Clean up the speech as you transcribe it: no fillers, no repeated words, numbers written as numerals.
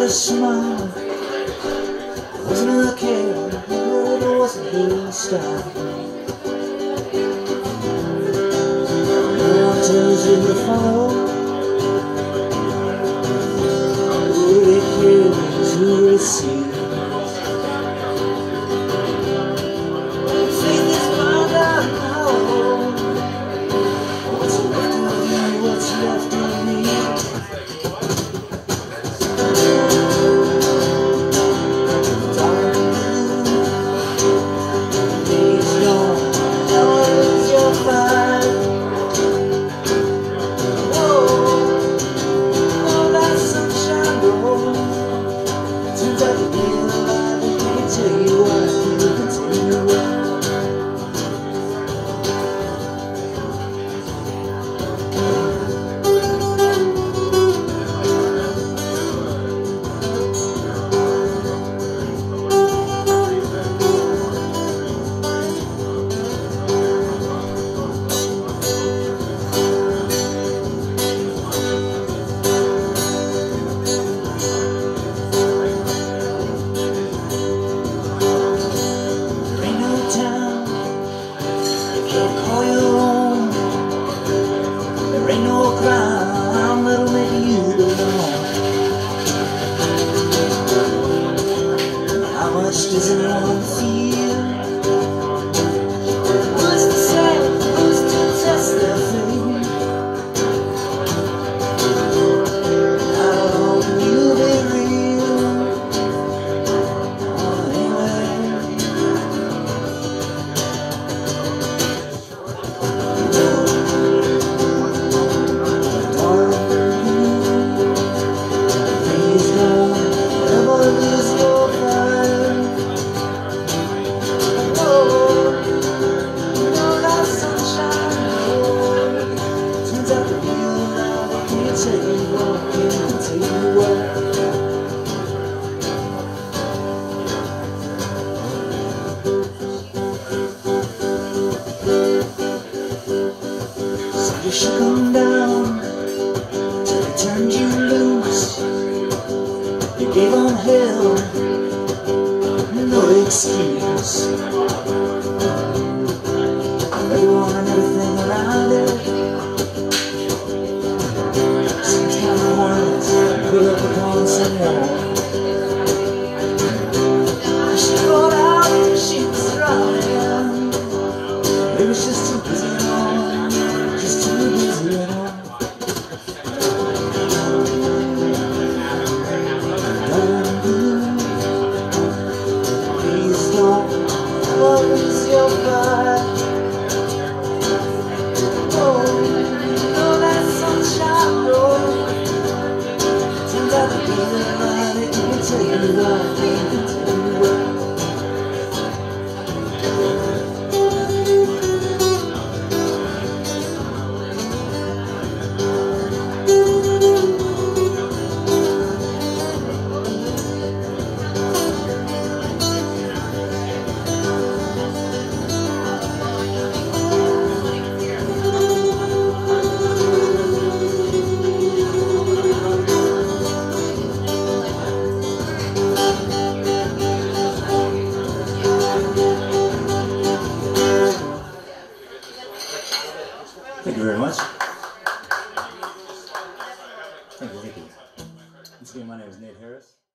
smile. Wasn't her care, no, it wasn't her style. No one tells you to follow. Who it carries, who receives. Faith is blind, I know. What's left of you, what's left of me? There ain't no crime that'll make you belong. How much does anyone feel? Who's to say, who's to test their fate? How long can you be real? Oh, anyway. You shook them down till they turned you loose. You gave them hell, no excuse. Everyone and everything around it seems kind of worthless, put up upon some wall. She brought out the sheets running. It was just too busy on, just too busy on. Please don't ever lose your pride. Oh, no, that sunshine road turns out to be the light. It can tell you what, it can tell you what. Thank you very much. Thank you. Once again, my name is Nate Harris.